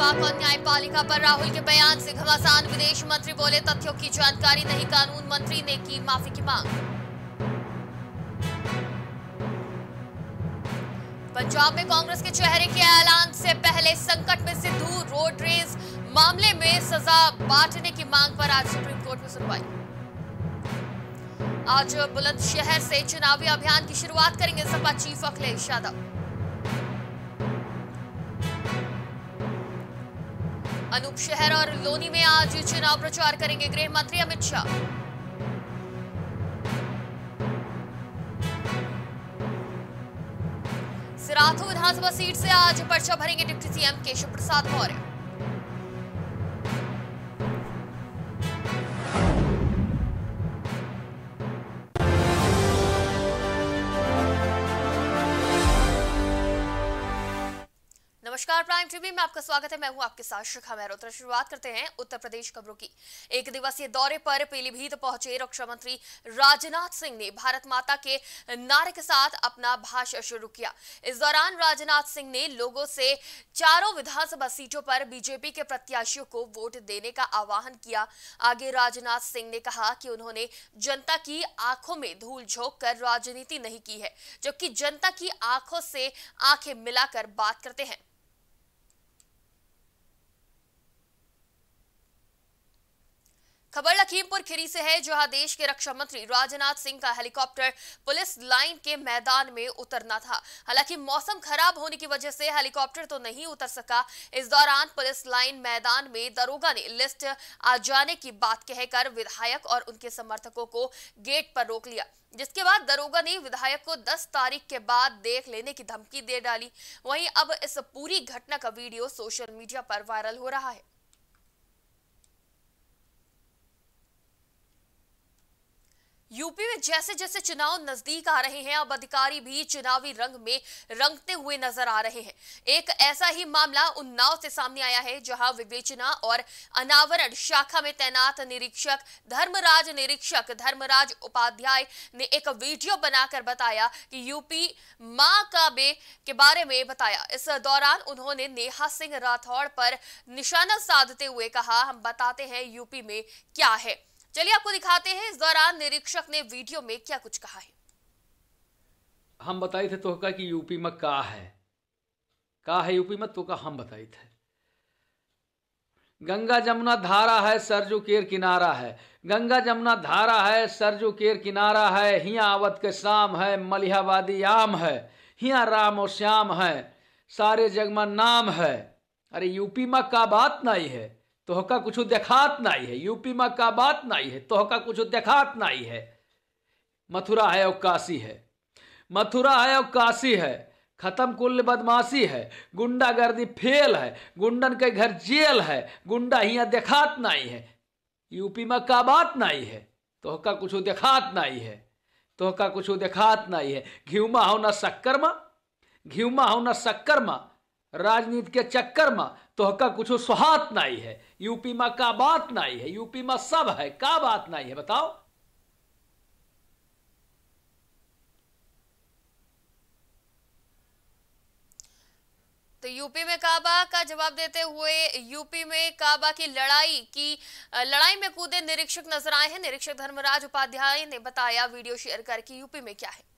विभाग और न्यायपालिका पर राहुल के बयान से घमासान। विदेश मंत्री बोले तथ्यों की जानकारी नहीं, कानून मंत्री ने की माफी की मांग। पंजाब में कांग्रेस के चेहरे के ऐलान से पहले संकट में सिद्धू। रोड रेज मामले में सजा बांटने की मांग पर आज सुप्रीम कोर्ट में सुनवाई। आज बुलंदशहर से चुनावी अभियान की शुरुआत करेंगे सपा चीफ अखिलेश यादव। अनूप शहर और लोनी में आज चुनाव प्रचार करेंगे गृह मंत्री अमित शाह। सिराथू विधानसभा सीट से आज पर्चा भरेंगे डिप्टी सीएम केशव प्रसाद मौर्य। नमस्कार, प्राइम टीवी में आपका स्वागत है। मैं हूं आपके साथ शिखा मेहरोत्रा। शुरुआत करते हैं उत्तर प्रदेश खबरों की। एक दिवसीय दौरे पर पीलीभीत पहुंचे रक्षा मंत्री राजनाथ सिंह ने भारत माता के नारे के साथ अपना भाषण शुरू किया। इस दौरान राजनाथ सिंह ने लोगों से चारों विधानसभा सीटों पर बीजेपी के प्रत्याशियों को वोट देने का आह्वान किया। आगे राजनाथ सिंह ने कहा कि उन्होंने जनता की आंखों में धूल झोंक कर राजनीति नहीं की है, जबकि जनता की आंखों से आंखें मिलाकर बात करते हैं। खबर लखीमपुर खीरी से है, जहां देश के रक्षा मंत्री राजनाथ सिंह का हेलीकॉप्टर पुलिस लाइन के मैदान में उतरना था। हालांकि मौसम खराब होने की वजह से हेलीकॉप्टर तो नहीं उतर सका। इस दौरान पुलिस लाइन मैदान में दरोगा ने लिस्ट आ जाने की बात कहकर विधायक और उनके समर्थकों को गेट पर रोक लिया, जिसके बाद दरोगा ने विधायक को 10 तारीख के बाद देख लेने की धमकी दे डाली। वहीं अब इस पूरी घटना का वीडियो सोशल मीडिया पर वायरल हो रहा है। यूपी में जैसे जैसे चुनाव नजदीक आ रहे हैं, अब अधिकारी भी चुनावी रंग में रंगते हुए नजर आ रहे हैं। एक ऐसा ही मामला उन्नाव से सामने आया है, जहां विवेचना और अनावरण शाखा में तैनात निरीक्षक धर्मराज उपाध्याय ने एक वीडियो बनाकर बताया कि यूपी मां काबे के बारे में बताया। इस दौरान उन्होंने नेहा सिंह राठौड़ पर निशाना साधते हुए कहा, हम बताते हैं यूपी में क्या है। चलिए आपको दिखाते हैं इस दौरान निरीक्षक ने वीडियो में क्या कुछ कहा है। हम बताई थे तो कि यूपी में का है यूपी में तो का हम बताई थे। गंगा जमुना धारा है, सरजू केर किनारा है। गंगा जमुना धारा है, सरजू केर किनारा है। हिया आवत के शाम है, मलिहाबादी आम है। हिया राम और श्याम है, सारे जग में नाम है। अरे यूपी में का बात नहीं है, तोहका कुछ देखात नहीं है। यूपी में का बात नहीं है, तोहका कुछ देखात नहीं है। मथुरा है और काशी है, मथुरा है और काशी है। खत्म कुल बदमाशी है, गुंडागर्दी फेल है, गुंडन के घर जेल है। गुंडा हिया देखात नहीं है। यूपी में का बात नहीं है, तोहका कुछ देखात नहीं है, तोहका कुछ देखात नहीं है। घिउमा हो ना शक्कर में, घिउमा हो ना शक्कर में, राजनीति के चक्कर में तोहका कुछ सुहात नहीं है। यूपी में का बात नहीं है, यूपी में सब है, का बात नहीं है, बताओ। तो यूपी में काबा का जवाब देते हुए यूपी में काबा की लड़ाई में कूदे निरीक्षक नजर आए हैं। निरीक्षक धर्मराज उपाध्याय ने बताया वीडियो शेयर करके यूपी में क्या है।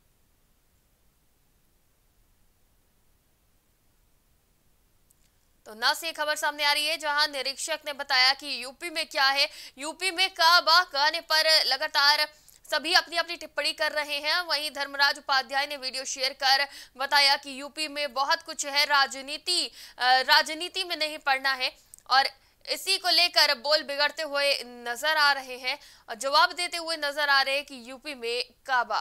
तो न से खबर सामने आ रही है, जहां निरीक्षक ने बताया कि यूपी में क्या है। यूपी में काबा कहने पर लगातार सभी अपनी अपनी टिप्पणी कर रहे हैं। वहीं धर्मराज उपाध्याय ने वीडियो शेयर कर बताया कि यूपी में बहुत कुछ है, राजनीति में नहीं पड़ना है और इसी को लेकर बोल बिगड़ते हुए नजर आ रहे हैं और जवाब देते हुए नजर आ रहे हैं कि यूपी में काबा।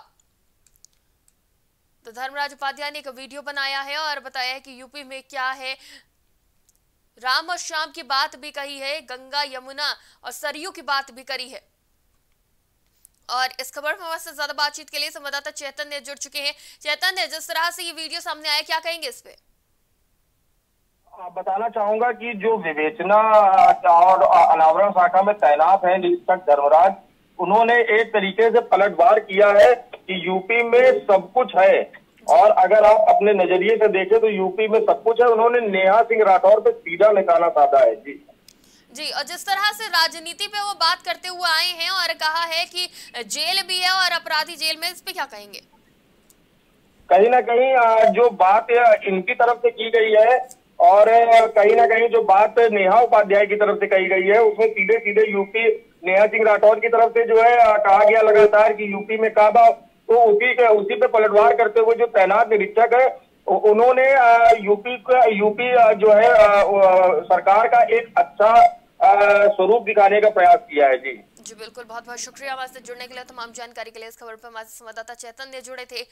तो धर्मराज उपाध्याय ने एक वीडियो बनाया है और बताया है कि यूपी में क्या है। राम और श्याम की बात भी कही है, गंगा यमुना और सरयू की बात भी करी है। और इस खबर में हमारे से ज्यादा बातचीत के लिए संवाददाता चैतन्य जुड़ चुके हैं। चैतन्य, जिस तरह से ये वीडियो सामने आया, क्या कहेंगे इस पे? बताना चाहूंगा कि जो विवेचना और अनावरण शाखा में तैनात है निरीक्षक धर्मराज, उन्होंने एक तरीके से पलटवार किया है कि यूपी में सब कुछ है। और अगर आप अपने नजरिए से देखें तो यूपी में सब कुछ है। उन्होंने नेहा सिंह राठौर पे सीधा निशाना साधा है जी। जी, और जिस तरह से राजनीति पे वो बात करते हुए आए हैं और कहा है कि जेल भी है और अपराधी जेल में, इस पे क्या कहेंगे? कहीं ना कहीं जो बात इनकी तरफ से की गई है और कहीं ना कहीं जो बात नेहा उपाध्याय की तरफ से कही गई है, उसमें सीधे सीधे यूपी नेहा सिंह राठौर की तरफ से जो है कहा गया लगातार कि यूपी में काबा, तो उसी पे पलटवार करते हुए जो तैनात निरीक्षक है उन्होंने यूपी जो है सरकार का एक अच्छा स्वरूप दिखाने का प्रयास किया है जी। जी बिल्कुल, बहुत बहुत शुक्रिया हमारे से जुड़ने के लिए, तमाम जानकारी के लिए। इस खबर पर हमारे संवाददाता चैतन्य जुड़े थे।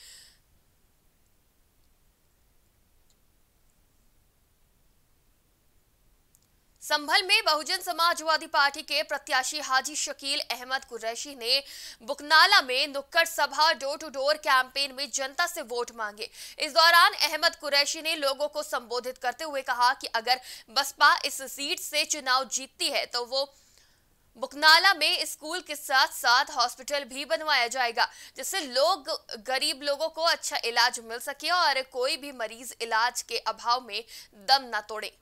संभल में बहुजन समाजवादी पार्टी के प्रत्याशी हाजी शकील अहमद कुरैशी ने बुकनाला में नुक्कड़ सभा डोर टू डोर कैंपेन में जनता से वोट मांगे। इस दौरान अहमद कुरैशी ने लोगों को संबोधित करते हुए कहा कि अगर बसपा इस सीट से चुनाव जीतती है तो वो बुकनाला में स्कूल के साथ साथ हॉस्पिटल भी बनवाया जाएगा, जिससे गरीब लोगों को अच्छा इलाज मिल सके और कोई भी मरीज इलाज के अभाव में दम न तोड़े।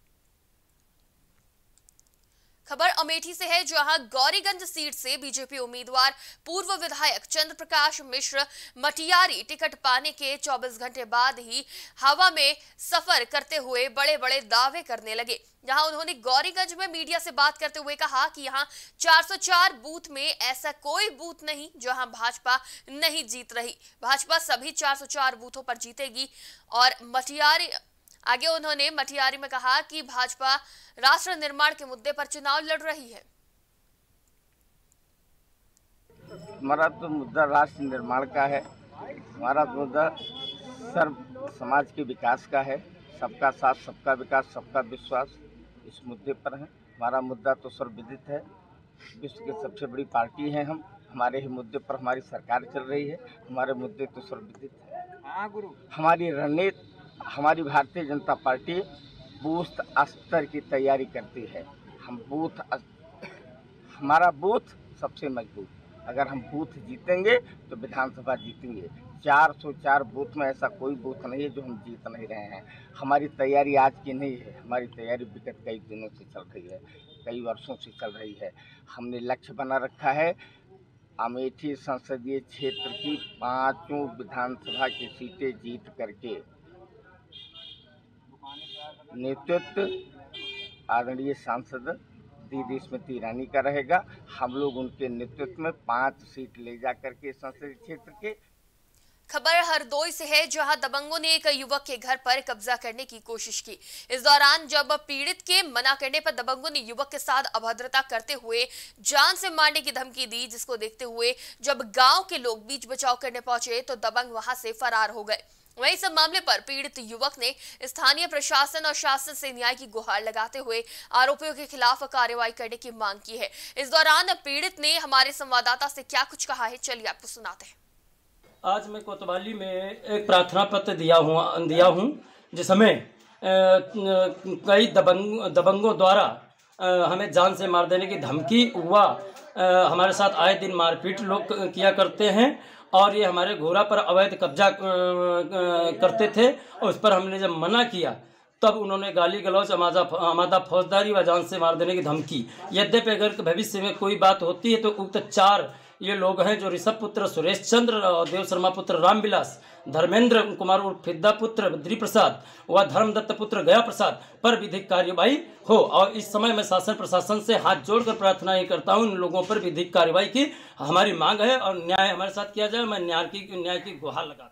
खबर अमेठी से है, जहां गौरीगंज सीट से बीजेपी उम्मीदवार पूर्व विधायक चंद्र प्रकाश मिश्र मटियारी टिकट पाने के 24 घंटे बाद ही हवा में सफर करते हुए बड़े बड़े दावे करने लगे। जहां उन्होंने गौरीगंज में मीडिया से बात करते हुए कहा कि यहां 404 बूथ में ऐसा कोई बूथ नहीं जहां भाजपा नहीं जीत रही। भाजपा सभी 404 बूथों पर जीतेगी। और आगे उन्होंने मटियारी में कहा कि भाजपा राष्ट्र निर्माण के मुद्दे पर चुनाव लड़ रही है। हमारा तो मुद्दा राष्ट्र निर्माण का है। हमारा मुद्दा सर्व समाज के विकास का है। सबका साथ, सबका विकास, सबका विश्वास इस मुद्दे पर है। हमारा मुद्दा तो सर्वविदित है। विश्व की सबसे बड़ी पार्टी है हम। हमारे ही मुद्दे पर हमारी सरकार चल रही है। हमारे मुद्दे तो सर्वविदित है। हमारी रणनीति, हमारी भारतीय जनता पार्टी बूथ स्तर की तैयारी करती है। हमारा बूथ सबसे मजबूत। अगर हम बूथ जीतेंगे तो विधानसभा जीतेंगे। 404 बूथ में ऐसा कोई बूथ नहीं है जो हम जीत नहीं रहे हैं। हमारी तैयारी आज की नहीं है। हमारी तैयारी विगत कई दिनों से चल रही है, कई वर्षों से चल रही है। हमने लक्ष्य बना रखा है अमेठी संसदीय क्षेत्र की 5 विधानसभा की सीटें जीत करके नेतृत्व आदरणीय सांसद दीदी स्मृति ईरानी का रहेगा। हम लोग उनके नेतृत्व में 5 सीट ले जाकर के संसदीय क्षेत्र के। खबर हरदोई से है, जहां दबंगों ने एक युवक के घर पर कब्जा करने की कोशिश की। इस दौरान जब पीड़ित के मना करने पर दबंगों ने युवक के साथ अभद्रता करते हुए जान से मारने की धमकी दी, जिसको देखते हुए जब गांव के लोग बीच बचाव करने पहुंचे तो दबंग वहां से फरार हो गए। वहीं इस मामले पर पीड़ित युवक ने स्थानीय प्रशासन और शासन से न्याय की गुहार लगाते हुए आरोपियों के खिलाफ कार्रवाई करने की मांग की है। इस दौरान पीड़ित ने हमारे संवाददाता से क्या कुछ कहा है, चलिए आपको सुनाते हैं। आज मैं कोतवाली में एक प्रार्थना पत्र दिया हूँ जिसमें कई दबंगों द्वारा हमें जान से मार देने की धमकी हुआ। हमारे साथ आए दिन मारपीट लोग किया करते हैं और ये हमारे घोड़ा पर अवैध कब्जा करते थे। और उस पर हमने जब मना किया तब उन्होंने गाली गलौज, आमादा फौजदारी व जान से मार देने की धमकी। यद्यपि अगर भविष्य में कोई बात होती है तो उक्त 4 ये लोग हैं जो ऋषभ पुत्र सुरेश चंद्र और देव शर्मा पुत्र रामविलास, धर्मेंद्र कुमार उर्फ फिद्दा पुत्र बद्री प्रसाद व धर्मदत्त पुत्र गया प्रसाद पर विधिक कार्यवाही हो। और इस समय मैं शासन प्रशासन से हाथ जोड़कर प्रार्थना ही करता हूं, इन लोगों पर विधिक कार्यवाही की हमारी मांग है और न्याय हमारे साथ किया जाए। मैं न्याय की गुहार लगा।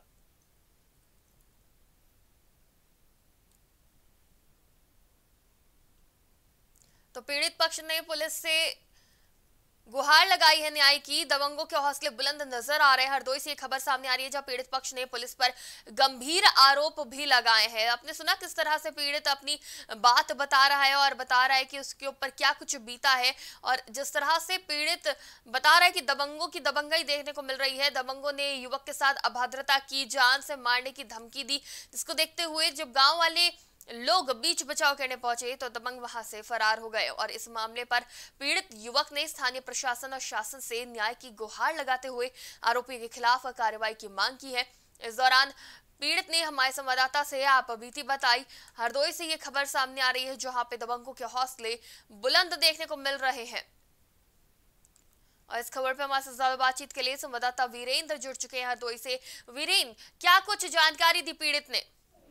तो पीड़ित पक्ष ने पुलिस से गुहार लगाई है न्याय की। दबंगों के हौसले बुलंद नजर आ रहे हैं। हरदोई से एक खबर सामने आ रही है जहां पीड़ित पक्ष ने पुलिस पर गंभीर आरोप भी लगाए हैं। आपने सुना किस तरह से पीड़ित अपनी बात बता रहा है और बता रहा है कि उसके ऊपर क्या कुछ बीता है। और जिस तरह से पीड़ित बता रहा है कि दबंगों की दबंगई देखने को मिल रही है। दबंगों ने युवक के साथ अभद्रता की, जान से मारने की धमकी दी, जिसको देखते हुए जब गाँव वाले लोग बीच बचाव करने पहुंचे तो दबंग वहां से फरार हो गए। और इस मामले पर पीड़ित युवक ने स्थानीय प्रशासन और शासन से न्याय की गुहार लगाते हुए आरोपी के खिलाफ कार्रवाई की मांग की है। इस दौरान पीड़ित ने हमारे संवाददाता से आप बीती बताई। हरदोई से ये खबर सामने आ रही है जहां पे दबंगों के हौसले बुलंद देखने को मिल रहे हैं। और इस खबर पे हमारे साथ ज्यादा बातचीत के लिए संवाददाता वीरेंद्र जुड़ चुके हैं हरदोई से। वीरेंद्र, क्या कुछ जानकारी दी पीड़ित ने?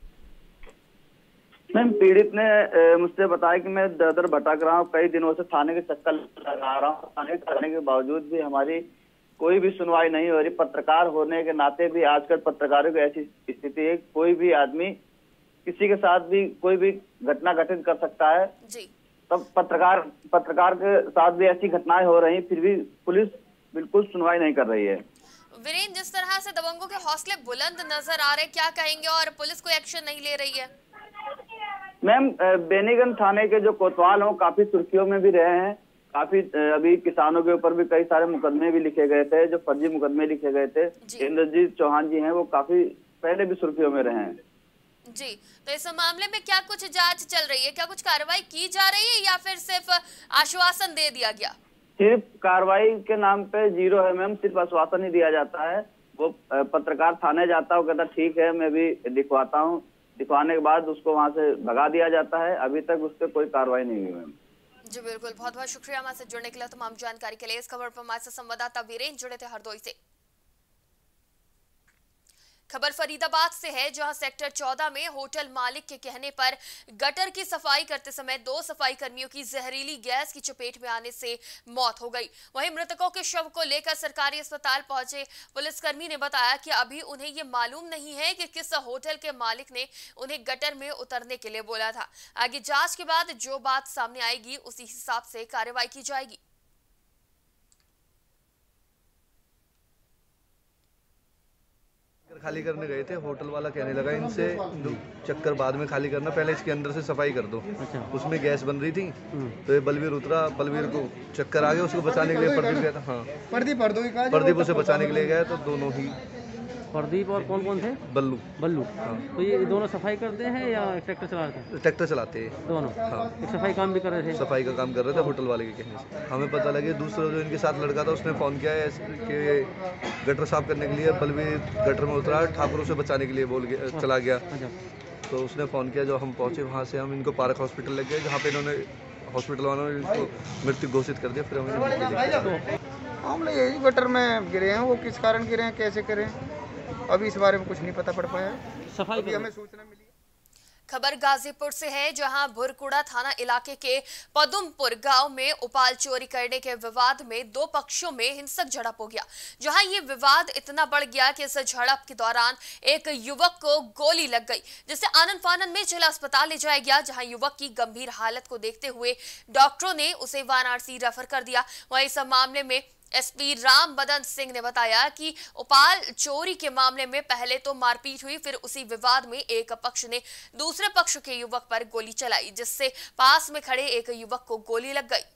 मैम, पीड़ित ने मुझसे बताया कि मैं दर भटक रहा हूँ, कई दिनों से थाने के चक्कर लगा रहा हूँ। थाने करने के बावजूद भी हमारी कोई भी सुनवाई नहीं हो रही। पत्रकार होने के नाते भी आजकल पत्रकारों की ऐसी स्थिति है, कोई भी आदमी किसी के साथ भी कोई भी घटना घटित कर सकता है जी। तब पत्रकार के साथ भी ऐसी घटनाएं हो रही, फिर भी पुलिस बिल्कुल सुनवाई नहीं कर रही है। वीरेंद्र, जिस तरह से दबंगों के हौसले बुलंद नजर आ रहे, क्या कहेंगे? और पुलिस कोई एक्शन नहीं ले रही है? मैम, बेनीगंज थाने के जो कोतवाल हैं काफी सुर्खियों में भी रहे हैं। काफी अभी किसानों के ऊपर भी कई सारे मुकदमे भी लिखे गए थे, जो फर्जी मुकदमे लिखे गए थे। इंद्रजीत चौहान जी हैं, वो काफी पहले भी सुर्खियों में रहे हैं। जी, तो इस मामले में क्या कुछ जांच चल रही है? क्या कुछ कार्रवाई की जा रही है या फिर सिर्फ आश्वासन दे दिया गया? सिर्फ कार्रवाई के नाम पे जीरो है मैम, सिर्फ आश्वासन ही दिया जाता है। वो पत्रकार थाने जाता है, वो कहता ठीक है मैं भी दिखवाता हूँ, दिखवाने के बाद उसको वहाँ से भगा दिया जाता है। अभी तक उस पर कोई कार्रवाई नहीं हुई मैम। जी बिल्कुल, बहुत बहुत शुक्रिया हमारे से जुड़ने के लिए, तमाम जानकारी के लिए। इस खबर पर हमारे साथ संवाददाता वीरेंद्र जुड़े थे हरदोई से। खबर फरीदाबाद से है जहां सेक्टर 14 में होटल मालिक के कहने पर गटर की सफाई करते समय 2 सफाई कर्मियों की जहरीली गैस की चपेट में आने से मौत हो गई। वहीं मृतकों के शव को लेकर सरकारी अस्पताल पहुंचे पुलिसकर्मी ने बताया कि अभी उन्हें ये मालूम नहीं है कि किस होटल के मालिक ने उन्हें गटर में उतरने के लिए बोला था। आगे जांच के बाद जो बात सामने आएगी उसी हिसाब से कार्रवाई की जाएगी। खाली करने गए थे, होटल वाला कहने लगा इनसे चक्कर बाद में खाली करना, पहले इसके अंदर से सफाई कर दो। अच्छा। उसमें गैस बन रही थी तो ये बलवीर उतरा, बलवीर को चक्कर आ गया, उसको बचाने के लिए प्रदीप गया था। हाँ, प्रदीप उसे बचाने के लिए गया तो दोनों ही। प्रदीप और कौन कौन थे? बल्लू। हाँ। तो ये दोनों सफाई करते हैं या ट्रैक्टर चलाते हैं? ट्रैक्टर चलाते हैं दोनों। हाँ, एक सफाई काम भी कर रहे थे? सफाई का काम कर रहे थे होटल वाले के कहने से। हमें पता लगे दूसरा जो इनके साथ लड़का था उसने फ़ोन किया है कि गटर साफ करने के लिए बलवीर गटर में उतरा, ठाकुर उसे बचाने के लिए चला गया। तो उसने फ़ोन किया, जो हम पहुँचे वहाँ से हम इनको पार्क हॉस्पिटल ले गए, जहाँ पे इन्होंने हॉस्पिटल वालों ने इसको मृत्यु घोषित कर दिया। फिर हम लोग यही गटर में गिरे हैं, वो किस कारण गिरे हैं, कैसे करें, अभी इस बारे में कुछ नहीं पता पड़ पाया। सफाई अभी हमें सूचना मिली। खबर गाजीपुर से है जहां भुरकुड़ा थाना इलाके के पदुमपुर गांव में उपाल चोरी करने के विवाद में 2 पक्षों में हिंसक झड़प हो गया। जहां ये विवाद इतना बढ़ गया कि इस झड़प के दौरान एक युवक को गोली लग गई, जिसे आनन फानन में जिला अस्पताल ले जाया गया, जहां युवक की गंभीर हालत को देखते हुए डॉक्टरों ने उसे वाराणसी रेफर कर दिया। वहीं इस मामले में एसपी राम बदन सिंह ने बताया कि उपाल चोरी के मामले में पहले तो मारपीट हुई, फिर उसी विवाद में एक पक्ष ने दूसरे पक्ष के युवक पर गोली चलाई, जिससे पास में खड़े एक युवक को गोली लग गई।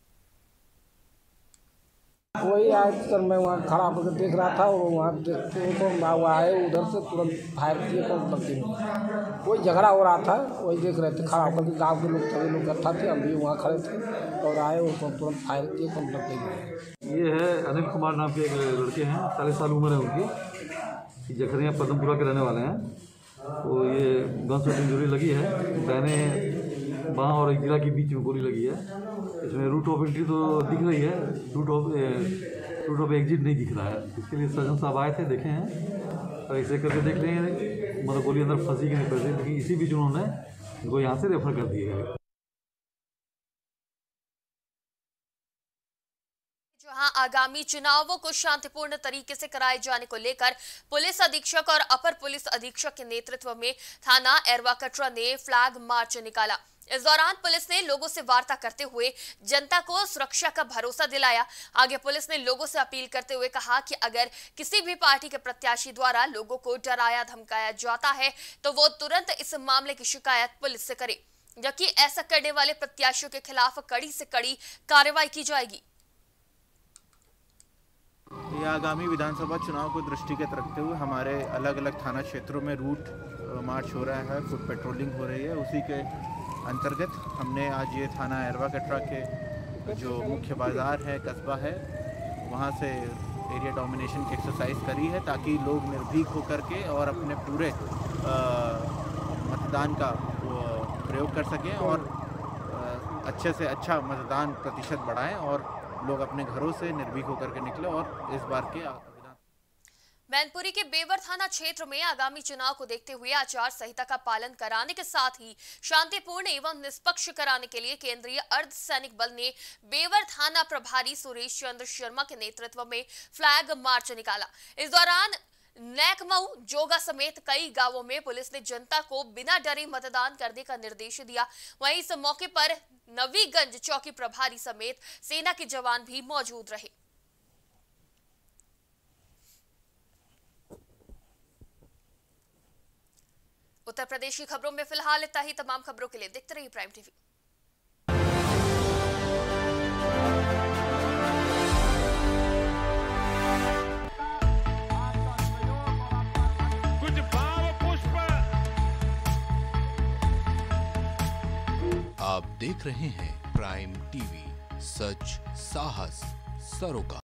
वही आकर मैं वहाँ खड़ा होकर देख रहा था और वहाँ देखते तो वो आए उधर से तुरंत फायर किए तो लड़के में कोई झगड़ा हो रहा था, वही देख रहे थे खड़ा होकर। गाँव के लोग सभी लोग इकट्ठा थे, हम भी वहाँ खड़े थे और आए उसको तुरंत फायर किए तो लड़के में। ये है अनिल कुमार नाम के एक लड़के हैं, 40 साल उम्र है उनकी, जखरिया पदमपुरा के रहने वाले हैं। तो ये गन शॉट इंजरी लगी है, दाहिने बाँ और एक जिला के बीच में गोली लगी है। इसमें रूट ऑफ एंट्री तो दिख रही है, रूट ऑफ एग्जिट नहीं दिख रहा है। इसके लिए सर्जन साहब आए थे, देखे हैं और ऐसे करके देख लेंगे मतलब गोली अंदर फंसी कि नहीं फंसी, लेकिन इसी बीच उन्होंने इनको यहाँ से रेफर कर दिया है। जहां आगामी चुनावों को शांतिपूर्ण तरीके से कराए जाने को लेकर पुलिस अधीक्षक और अपर पुलिस अधीक्षक के नेतृत्व में थाना एरवा कटरा ने फ्लैग मार्च निकाला। इस दौरान पुलिस ने लोगों से वार्ता करते हुए जनता को सुरक्षा का भरोसा दिलाया। आगे पुलिस ने लोगों से अपील करते हुए कहा कि अगर किसी भी पार्टी के प्रत्याशी द्वारा लोगों को डराया धमकाया जाता है तो वो तुरंत इस मामले की शिकायत पुलिस से करे, जबकि ऐसा करने वाले प्रत्याशियों के खिलाफ कड़ी से कड़ी कार्रवाई की जाएगी। ये आगामी विधानसभा चुनाव को दृष्टिगत रखते हुए हमारे अलग अलग थाना क्षेत्रों में रूट मार्च हो रहा है, फुट पेट्रोलिंग हो रही है। उसी के अंतर्गत हमने आज ये थाना एरवा कटरा के जो मुख्य बाज़ार है, कस्बा है, वहाँ से एरिया डोमिनेशन की एक्सरसाइज करी है, ताकि लोग निर्भीक होकर के और अपने पूरे मतदान का प्रयोग कर सकें और अच्छे से अच्छा मतदान प्रतिशत बढ़ाएं और लोग अपने घरों से निर्भीक होकर के निकले और इस बार के मैनपुरी के बेवर थाना क्षेत्र में आगामी चुनाव को देखते हुए आचार संहिता का पालन कराने के साथ ही शांतिपूर्ण एवं निष्पक्ष कराने के लिए केंद्रीय अर्धसैनिक बल ने बेवर थाना प्रभारी सुरेश चंद्र शर्मा के नेतृत्व में फ्लैग मार्च निकाला। इस दौरान नैकमऊ, जोगा समेत कई गांवों में पुलिस ने जनता को बिना डरे मतदान करने का निर्देश दिया। वहीं इस मौके पर नवीगंज चौकी प्रभारी समेत सेना के जवान भी मौजूद रहे। उत्तर प्रदेश की खबरों में फिलहाल इतना ही। तमाम खबरों के लिए देखते रहिए प्राइम टीवी। आप देख रहे हैं प्राइम टीवी, सच साहस सरोकार।